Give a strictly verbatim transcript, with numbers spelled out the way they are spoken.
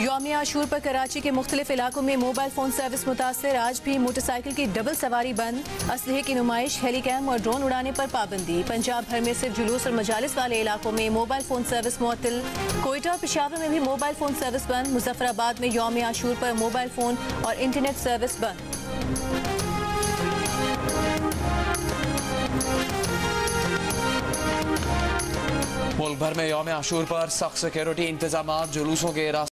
यौम आशूर पर कराची के मुख्तलिफ इलाकों में मोबाइल फोन सर्विस मुतासर। आज भी मोटरसाइकिल की डबल सवारी बंद, असलहे की नुमाइश, हेलीकैम और ड्रोन उड़ाने पर पाबंदी। पंजाब भर में सिर्फ जुलूस और मजालिस वाले इलाकों में मोबाइल फोन सर्विस मुअत्तल। कोयटा और पेशावर में भी मोबाइल फोन सर्विस बंद। मुजफ्फराबाद में यौम आशूर पर मोबाइल फोन और इंटरनेट सर्विस बंद। मुल्क भर में यौम आशूर पर सख्त सिक्योरिटी इंतजाम, जुलूसों के